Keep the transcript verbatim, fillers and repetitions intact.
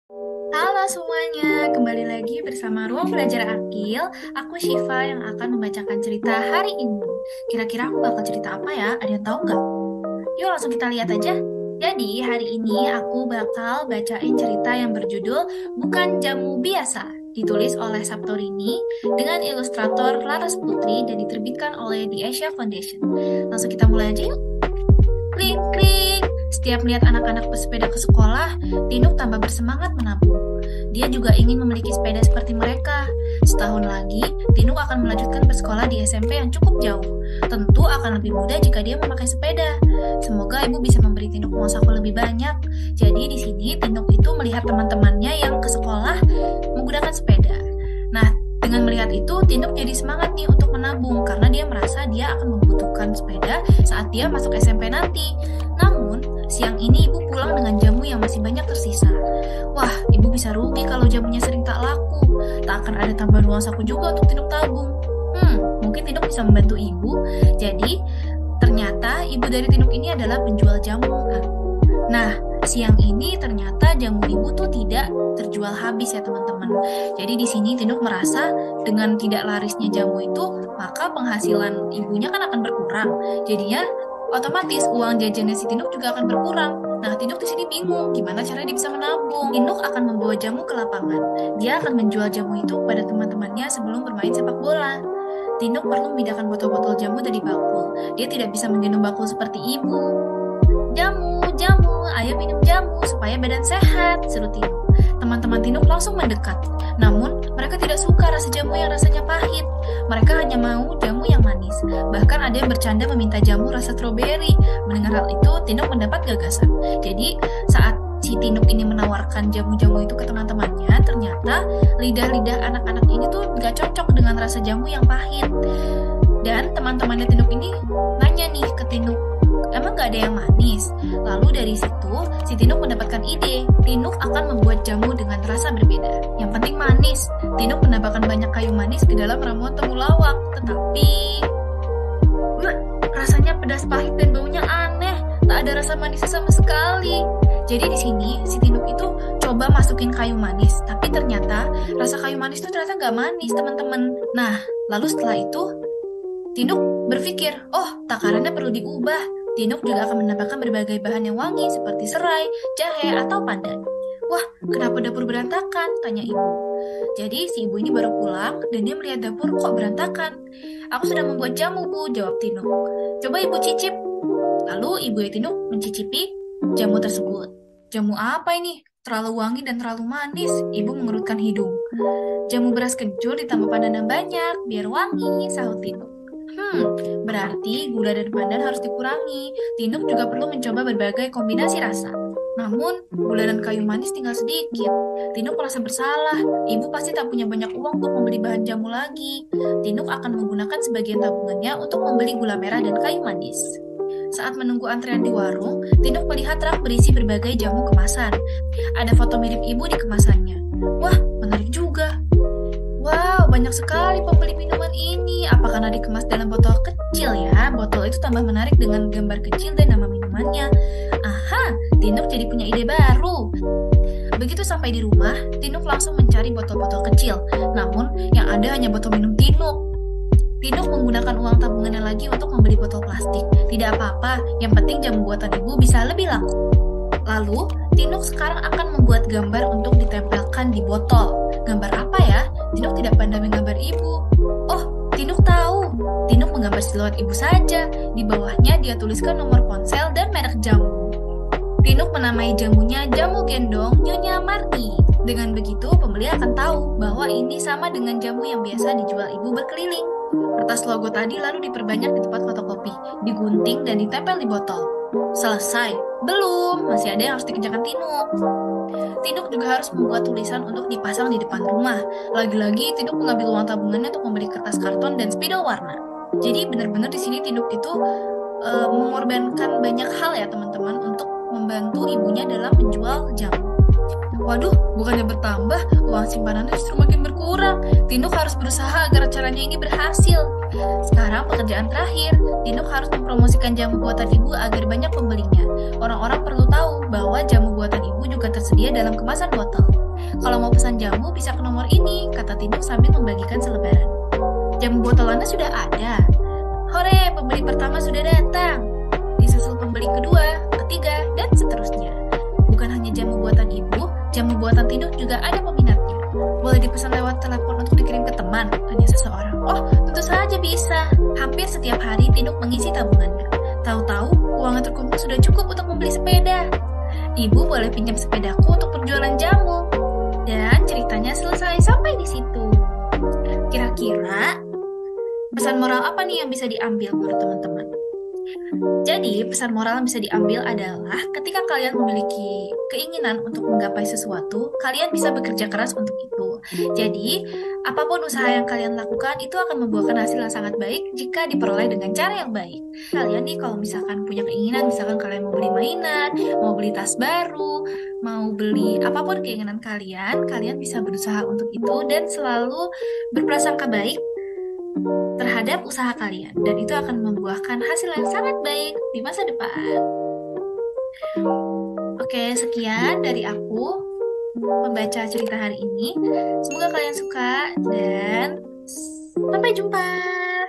Halo semuanya, kembali lagi bersama Ruang Belajar Akil. Aku Syifa yang akan membacakan cerita hari ini. Kira-kira aku bakal cerita apa ya? Ada yang tahu nggak? Yuk langsung kita lihat aja. Jadi hari ini aku bakal bacain cerita yang berjudul Bukan Jamu Biasa, ditulis oleh Saptorini dengan ilustrator Laras Putri dan diterbitkan oleh The Asia Foundation. Langsung kita mulai aja yuk. Klik, klik. Setiap melihat anak-anak bersepeda ke sekolah, Tinuk tambah bersemangat menabung. Dia juga ingin memiliki sepeda seperti mereka. Setahun lagi, Tinuk akan melanjutkan bersekolah di S M P yang cukup jauh. Tentu akan lebih mudah jika dia memakai sepeda. Semoga ibu bisa memberi Tinuk uang saku lebih banyak. Jadi di sini Tinuk itu melihat teman-temannya yang ke sekolah menggunakan sepeda. Nah, dengan melihat itu, Tinuk jadi semangat nih untuk menabung karena dia merasa dia akan membutuhkan sepeda saat dia masuk S M P nanti. Namun, siang ini ibu pulang dengan jamu yang masih banyak tersisa. Wah, ibu bisa rugi kalau jamunya sering tak laku. Tak akan ada tambahan uang saku juga untuk Tinuk tabung. Hmm, mungkin Tinuk bisa membantu ibu. Jadi, ternyata ibu dari Tinuk ini adalah penjual jamu. Nah, siang ini ternyata jamu ibu tuh tidak terjual habis ya teman-teman. Jadi di sini Tinuk merasa dengan tidak larisnya jamu itu, maka penghasilan ibunya kan akan berkurang. Jadinya otomatis uang jajannya si Tinuk juga akan berkurang. Nah, Tinuk di sini bingung gimana caranya dia bisa menabung. Tinuk akan membawa jamu ke lapangan. Dia akan menjual jamu itu pada teman-temannya sebelum bermain sepak bola. Tinuk perlu memindahkan botol-botol jamu dari bakul. Dia tidak bisa menggendong bakul seperti ibu. Jamu, jamu, ayo minum jamu supaya badan sehat, seru Tinuk. Teman-teman Tinuk langsung mendekat. Namun, mereka tidak suka rasa jamu yang rasanya pahit. Mereka hanya mau jamu yang manis. Bahkan ada yang bercanda meminta jamu rasa stroberi. Mendengar hal itu, Tinuk mendapat gagasan. Jadi, saat si Tinuk ini menawarkan jamu-jamu itu ke teman-temannya, ternyata lidah-lidah anak-anak ini tuh gak cocok dengan rasa jamu yang pahit. Dan teman-temannya Tinuk ini nanya nih ke Tinuk, emang gak ada yang manis? Lalu dari situ, si Tinuk mendapatkan ide. Tinuk akan membuat jamu dengan rasa berbeda. Yang penting manis. Tinuk menambahkan banyak kayu manis ke dalam ramuan temulawak. Tetapi, bleh, rasanya pedas pahit dan baunya aneh. Tak ada rasa manisnya sama sekali. Jadi di sini, si Tinuk itu coba masukin kayu manis. Tapi ternyata, rasa kayu manis itu ternyata gak manis, teman-teman. Nah, lalu setelah itu, Tinuk berpikir, oh, takarannya perlu diubah. Tinuk juga akan menambahkan berbagai bahan yang wangi seperti serai, jahe, atau pandan. Wah, kenapa dapur berantakan? Tanya ibu. Jadi si ibu ini baru pulang dan dia melihat dapur kok berantakan. Aku sedang membuat jamu, Bu, jawab Tinuk. Coba ibu cicip. Lalu ibu Tinuk mencicipi jamu tersebut. Jamu apa ini? Terlalu wangi dan terlalu manis. Ibu mengerutkan hidung. Jamu beras kencur ditambah pandan yang banyak, biar wangi, sahut Tinuk. Hmm, berarti gula dan pandan harus dikurangi. Tinuk juga perlu mencoba berbagai kombinasi rasa. Namun, gula dan kayu manis tinggal sedikit. Tinuk merasa bersalah. Ibu pasti tak punya banyak uang untuk membeli bahan jamu lagi. Tinuk akan menggunakan sebagian tabungannya untuk membeli gula merah dan kayu manis. Saat menunggu antrean di warung, Tinuk melihat rak berisi berbagai jamu kemasan. Ada foto mirip ibu di kemasannya. Wah, menarik juga. Wow, banyak sekali pembeli minuman ini. Apa karena dikemas dalam botol kecil ya? Botol itu tambah menarik dengan gambar kecil dan nama minumannya. Aha, Tinuk jadi punya ide baru. Begitu sampai di rumah, Tinuk langsung mencari botol-botol kecil. Namun, yang ada hanya botol minum Tinuk. Tinuk menggunakan uang tabungannya lagi untuk membeli botol plastik. Tidak apa-apa, yang penting jamu buatan ibu bisa lebih laku. Lalu, Tinuk sekarang akan membuat gambar untuk ditempelkan di botol. Gambar apa ya? Tinuk tidak pandai menggambar ibu. Oh, Tinuk tahu. Tinuk menggambar siluet ibu saja. Di bawahnya dia tuliskan nomor ponsel dan merek jamu. Tinuk menamai jamunya jamu gendong Nyonya Marni. Dengan begitu, pembeli akan tahu bahwa ini sama dengan jamu yang biasa dijual ibu berkeliling. Kertas logo tadi lalu diperbanyak di tempat fotokopi, digunting dan ditempel di botol. Selesai. Belum, masih ada yang harus dikerjakan Tinuk. Tinuk juga harus membuat tulisan untuk dipasang di depan rumah. Lagi-lagi Tinuk mengambil uang tabungannya untuk membeli kertas karton dan spidol warna. Jadi benar-benar di sini Tinuk itu uh, mengorbankan banyak hal ya teman-teman untuk membantu ibunya dalam menjual jamu. Waduh, bukannya bertambah, uang simpanannya justru makin berkurang. Tinuk harus berusaha agar caranya ini berhasil. Sekarang pekerjaan terakhir, Tinuk harus mempromosikan jamu buatan ibu agar banyak pembelinya. Orang-orang perlu tahu bahwa jamu buatan ibu juga juga tersedia dalam kemasan botol. Kalau mau pesan jamu bisa ke nomor ini, kata Tinuk sambil membagikan selebaran. Jamu botolannya sudah ada. Hore, pembeli pertama sudah datang. Disusul pembeli kedua, ketiga, dan seterusnya. Bukan hanya jamu buatan ibu, jamu buatan Tinuk juga ada peminatnya. Boleh dipesan lewat telepon untuk dikirim ke teman, tanya seseorang. Oh, tentu saja bisa. Hampir setiap hari Tinuk mengisi tabungannya. Tahu-tahu, uang yang terkumpul sudah cukup untuk membeli sepeda. Ibu boleh pinjam sepedaku untuk perjualan jamu. Dan ceritanya selesai sampai di situ. Kira-kira pesan moral apa nih yang bisa diambil menurut teman-teman? Jadi, pesan moral yang bisa diambil adalah ketika kalian memiliki keinginan untuk menggapai sesuatu, kalian bisa bekerja keras untuk itu. Jadi, apapun usaha yang kalian lakukan itu akan membuahkan hasil yang sangat baik jika diperoleh dengan cara yang baik. Kalian nih kalau misalkan punya keinginan, misalkan kalian mau beli mainan, mau beli tas baru, mau beli apapun keinginan kalian, kalian bisa berusaha untuk itu dan selalu berprasangka baik terhadap usaha kalian, dan itu akan membuahkan hasil yang sangat baik di masa depan. Oke, sekian dari aku membaca cerita hari ini. Semoga kalian suka dan sampai jumpa.